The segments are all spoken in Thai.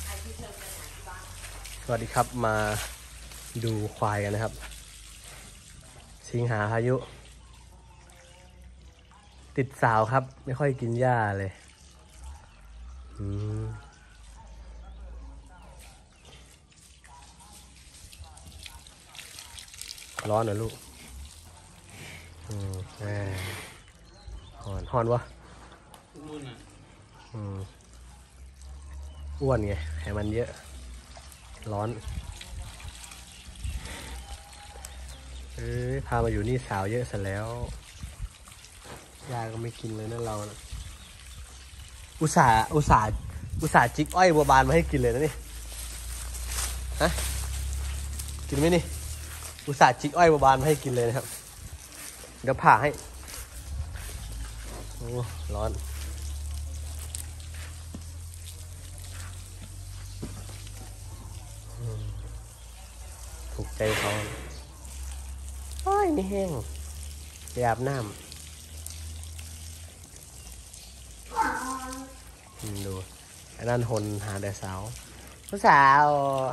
สวัสดีครับมาดูควายกันนะครับสิงหาพายุติดสาวครับไม่ค่อยกินหญ้าเลยร้อนเหรอลูกหอนวะอ้วนไงไขมันเยอะร้อนพามาอยู่นี่สาวเยอะซะแล้วยาก็ไม่กินเลยนะเรานะอุตส่าห์จิกอ้อยบัวบานมาให้กินเลยนะนี่ฮะกินไหมนี่อุตส่าห์จิกอ้อยบัวบานมาให้กินเลยนะครับเดี๋ยวผ่าให้โอ้ร้อนถูกใจเขาโอ้ยนี่แห้งไปอาบน้ำดูอันนั้นหนหาแต่สาวผู้สาว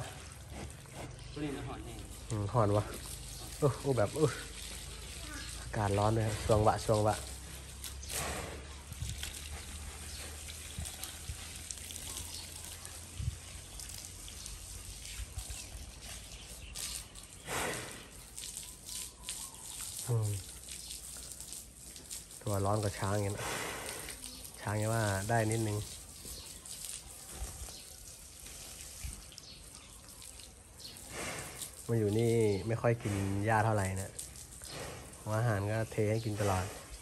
หอนวะแบบอากาศร้อนเลยช่วงวะตัวร้อนกว่าช้างอย่างนี้ช้างอย่างว่าได้นิดนึงมาอยู่นี่ไม่ค่อยกินหญ้าเท่าไหร่นะอาหารก็เทให้กินตลอด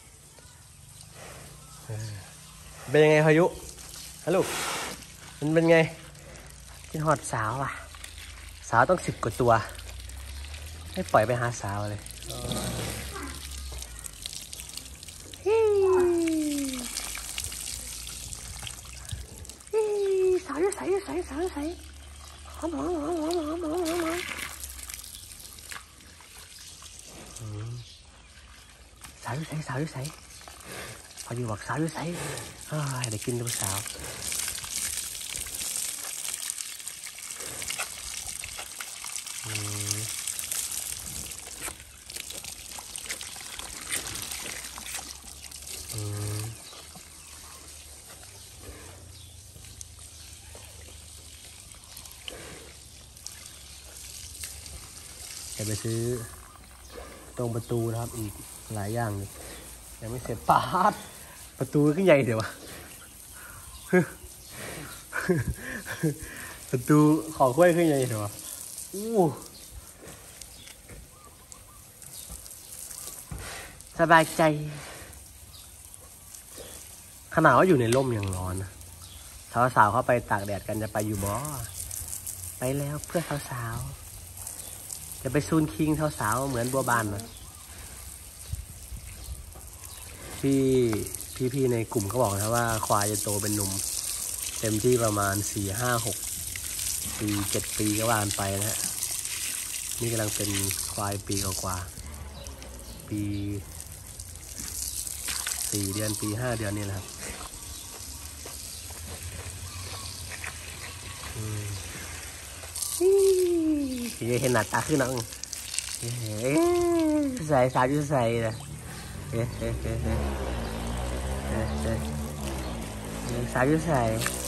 เป็นยังไงพายุฮัลโหลมันเป็นไงกินหอดสาวอ่ะสาวต้อง10 กว่าตัวไม่ปล่อยไปหาสาวเลยสาวอยู่ใส่หอมสาวอยู่ใส่พออยู่บอกสาวอยู่ใส่ได้กินลูกสาวจะไปซื้อตรงประตูนะครับอีกหลายอย่างยังไม่เสร็จประตูก็ใหญ่เดี๋ยวประตูของกล้วยขึ้นใหญ่เดี๋ยวสบายใจขนาดว่าอยู่ในร่มยังร้อนนะสาวๆเข้าไปตากแดดกันจะไปอยู่บ่ไปแล้วเพื่อสาวๆจะไปซูนคิงสาวๆเหมือนบัวบานนะพี่ในกลุ่มเขาบอกนะว่าควายจะโตเป็นหนุ่มเต็มที่ประมาณ4, 5, 6 ปี 7 ปีก็ว่ากันไปนะฮะนี่กำลังเป็นควายปีกว่าปี4 เดือนปี 5 เดือนนี่แหละครับเห็นหน้าตาขึ้นน้องใส่สาวอยู่ใส่เลยสาวอยู่ใส่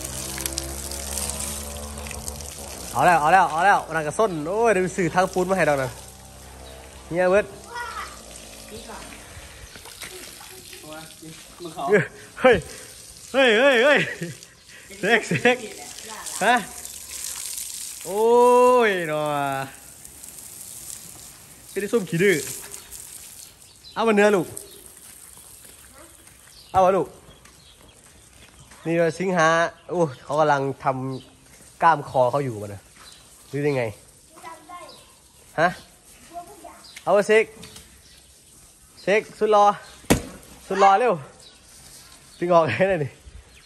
เอาแล้วนางกระส้นโอ้ยเดี๋ยวสื่อทางปูนมาให้เราหน่อยเนี่ยเวิร์ดเฮ้ยเซ็กฮะโอ้ยหนอไม่ได้ส้มขี้ดื้อเอามาเนื้อลูกเอาวะลูกนี่สิงหาเขากำลังทำกล้ามคอเขาอยู่มันนะหรือยังไงฮะเอาเซ็กสุดรอเร็วดึงออกให้หน่อยดิ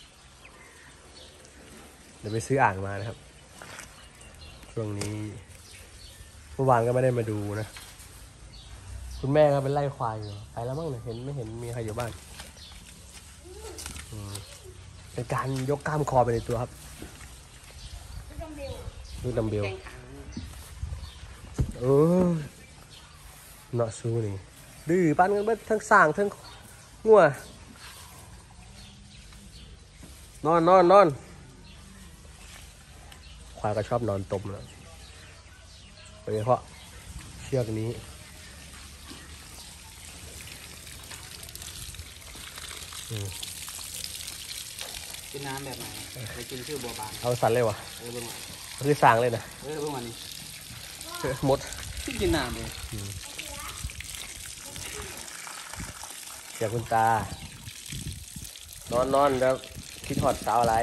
เดี๋ยวไปซื้ออ่างมานะครับช่วงนี้เมื่อวานก็ไม่ได้มาดูนะคุณแม่ก็เป็นไล่ควายอยู่ไปแล้วมั้งเนี่ยไม่เห็นมีใครอยู่บ้านเป็นการยกกล้ามคอไปในตัวครับลูกดัมเบลแข้งขาเออเนาะซูนี่ดื้อปั้นกันเบิดทั้งสร้างทั้งงัวนอนควายก็ชอบนอนตมแล้วโดยเฉพาะเชือกนี้กินน้ำแบบไหนไปกินชื่อบัวบานเอาสันเลยวะเบิ่งมาคือสร้างเลยนะเบิ่งมานี่หมดกินน้ำเลยเสียคุณตานอนแล้วคิดหอดสาวอะไร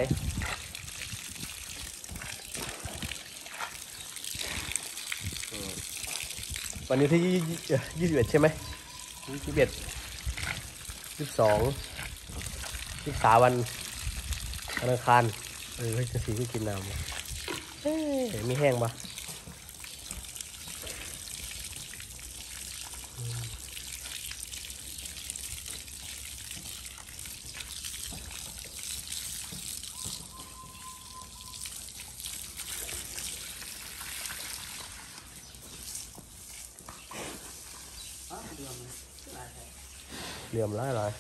วันนี้ที่21ใช่ไหม21 22 23วันอังคารจะสีก็กินน้ำมีแห้งปะเหลี่ยมร้ายหน่อย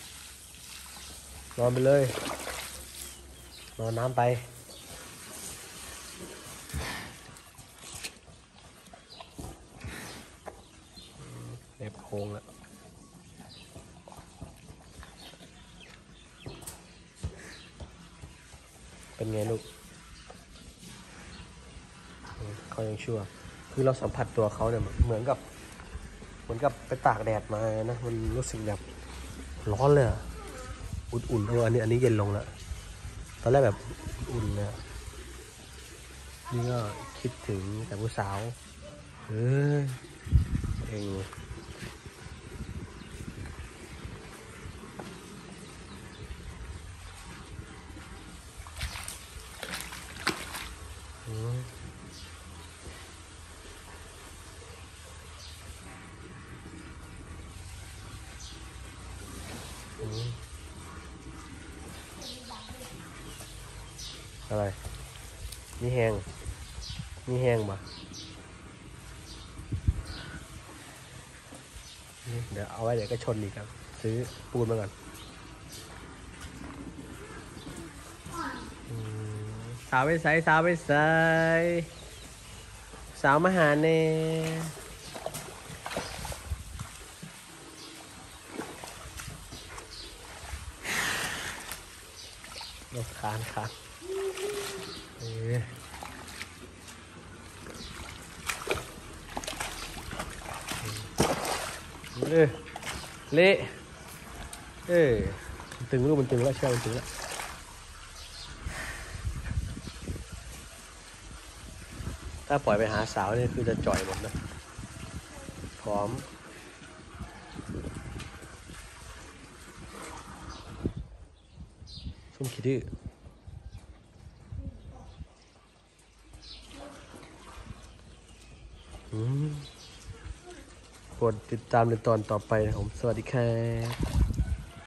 นอนไปเลยนอนน้ำไปเล็บโค้งแล้วเป็นไงลูกเขายังชั่วคือเราสัมผัสตัวเขาเนี่ยเหมือนกับไปตากแดดมานะมันรู้สึกแบบร้อนเลยอะอุ่นๆอันนี้เย็นลงแล้วตอนแรกแบบอุ่นเลยนี่ก็คิดถึงแต่ผู้สาวเองอะไรมีแห้งมาเดี๋ยวเอาไว้เดี๋ยวก็ชนอีกครับซื้อปูนมาก่อนสาวไปใส่สาวมาหาเน่รถคานเละตึงลูกมันตึงแล้วเชือกมันตึงแล้วถ้าปล่อยไปหาสาวนี่คือจะจ่อยหมดนะพร้อมซุ่มขี้ดื้อกดติดตามในตอนต่อไปนะครับผมสวัสดีครับ